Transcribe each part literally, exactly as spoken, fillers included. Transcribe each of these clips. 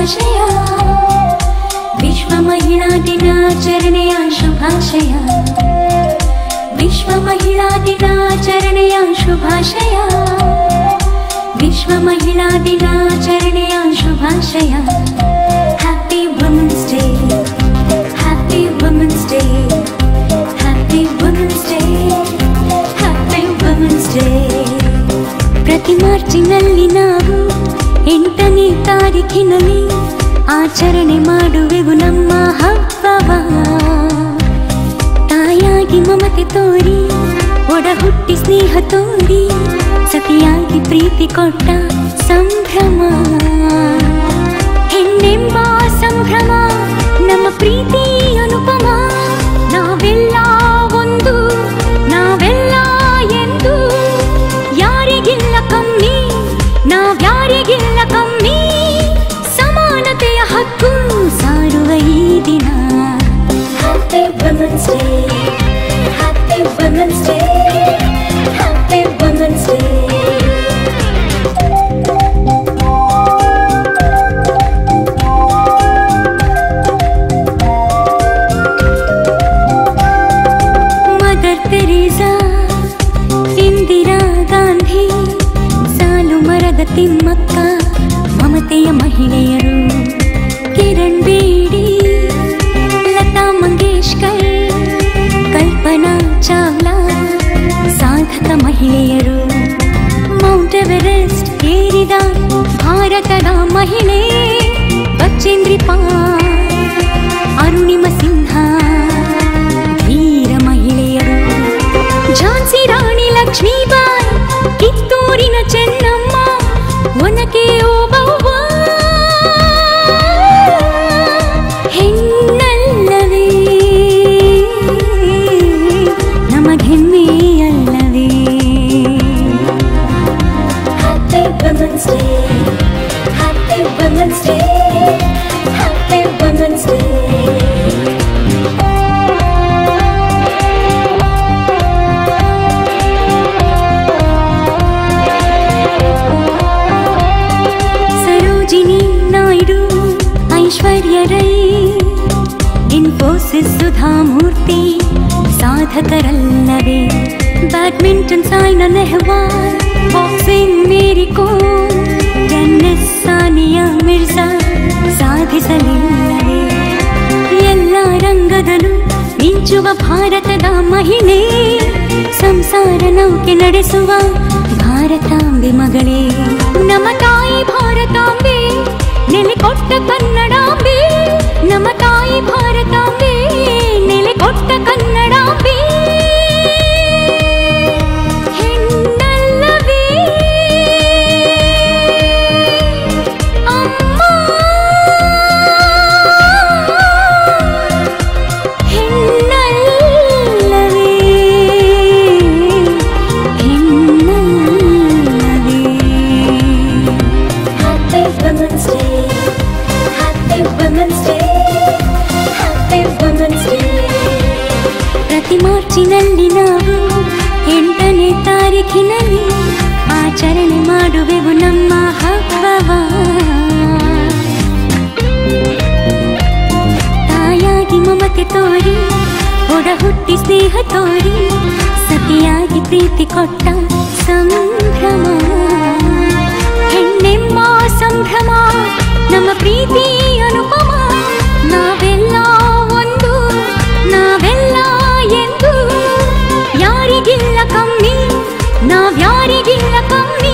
ಶುಭಾಶಯ ವಿಶ್ವ ಮಹಿಳಾ ದಿನಾಚರಣೆಯ ಶುಭಾಶಯ ವಿಶ್ವ ಮಹಿಳಾ ದಿನಾಚರಣೆಯ ಶುಭಾಶಯ ವಿಶ್ವ ಮಹಿಳಾ ದಿನಾಚರಣೆಯ ಶುಭಾಶಯ happy women's day happy women's day happy women's day happy women's day ಪ್ರತಿ ಮಾರ್ಚಿನಲ್ಲಿ ನಾವು ಎಂಟನೇ ತಾರೀಖಿನಲ್ಲಿ ಆಚರಣೆ ಮಾಡುವೆವು ನಮ್ಮ ಹಬ್ಬವ ತಾಯಾಗಿ ಮಮತೆ ತೋರಿ ಒಡ ಹುಟ್ಟಿ ಸ್ನೇಹ ತೋರಿ ಸತಿಯಾಗಿ ಪ್ರೀತಿ ಕೊಟ್ಟ ಸಂಭ್ರಮ ಹೆಣ್ಣೆಂಬ ಸಂಭ್ರಮ ನಮ್ಮ ಪ್ರೀತಿ ಅನುಪಮ ನಾವೆಲ್ಲ ಒಂದು ನಾವೆಲ್ಲ ಎಂದು ಯಾರಿಗಿಲ್ಲ ಕಮ್ಮಿ ನಾವ್ಯಾರಿಗಿಲ್ಲ ಕಮ್ಮಿ ಸಮಾನತೆಯ ಹಕ್ಕು ಸಾರುವ ಈ ದಿನ happy women's day happy women's day happy women's day mother Teresa Indira Gandhi ಸಾಲು ಮರದ ತಿಮ್ಮಕ್ಕ ಮಮತೆಯ ಮಹಿಳೆಯರು ಕಿರಣ್ ಬೇಡಿ ಲತಾ ಮಂಗೇಶ್ಕರ್ ಕಲ್ಪನಾ ಚಾವ್ಲಾ ಸಾಧಕ ಮಹಿಳೆಯರು ಮೌಂಟ್ ಎವರೆಸ್ಟ್ ಏರಿದ ಭಾರತದ ಮಹಿಳೆ ಬಚೇಂದ್ರಿ ಪಾಲ್ ಅರುಣಿಮ ಸಿಂಹ ಧೀರ ಮಹಿಳೆಯರು Jhansi Rani Lakshmibai ಕಿತ್ತೂರಿನ Chennamma Onake Obavva ಹೆಣ್ಣಲ್ಲವೇ ನಮಗೆಮ್ಮೆಯಲ್ಲವೇ happy women's day happy women's day happy women's day Sarojini Naidu Aishwarya Rai Infosys Sudha Murthy ಸಾಧಕರಲ್ಲವೇ badminton Saina Nehwal boxing ಮೇರಿ ಕೋಮ್ ಟೆನ್ನಿಸ್ ಸಾನಿಯಾ ಮಿರ್ಜಾ ಸಾಧಿಸಲಿಲ್ಲವೇ ಎಲ್ಲ ರಂಗದಲ್ಲೂ ಮಿಂಚುವ ಭಾರತದ ಮಹಿಳೆ ಸಂಸಾರ ನೌಕೆ ನಡೆಸುವ ಭಾರತಾಂಬೆ ಮಗಳೇ ನಮ್ಮ ತಾಯಿ ಭಾರತಾಂಬೆ ನೆಲೆಕೊಟ್ಟ ಕನ್ನಡಾಂಬೆ ನಮ್ಮ ತಾಯಿ ಭಾರತಾಂಬೆ ನೆಲೆಕೊಟ್ಟ ಕನ್ನಡಾಂಬೆ ಹೆಣ್ಣಲ್ಲವೇ ಅಮ್ಮ ಹೆಣ್ಣಲ್ಲವೇ ಹೆಣ್ಣಲ್ಲವೇ happy women's day happy women's day happy women's day ಪ್ರತಿ ಮಾರ್ಚಿನಲ್ಲಿ ನಾವು ಎಂಟನೇ ತಾರೀಖಿನಲ್ಲಿ ಆಚರಣೆ ಮಾಡುವೆವು ನಮ್ಮ ಹಬ್ಬವ ತಾಯಾಗಿ ಮಮತೆ ತೋರಿ ಒಡ ಹುಟ್ಟಿ ಸ್ನೇಹ ತೋರಿ ಸತಿಯಾಗಿ ಪ್ರೀತಿ ಕೊಟ್ಟ ಸಂಭ್ರಮ ಹೆಣ್ಣೆಂಬ ಸಂಭ್ರಮ ನಮ್ಮ ಪ್ರೀತಿ ಅನುಪಮ ನಾವೆಲ್ಲ ಒಂದು ನಾವೆಲ್ಲ ಎಂದು ಯಾರಿಗಿಲ್ಲ ಕಮ್ಮಿ ನಾವ್ಯಾರಿಗಿಲ್ಲ ಕಮ್ಮಿ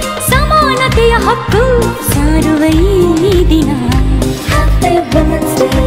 ಸಮಾನತೆಯ ಹಕ್ಕು ಸಾರುವ ಈ ದಿನ ಹ್ಯಾಪಿ ವುಮೆನ್ಸ್ ಡೇ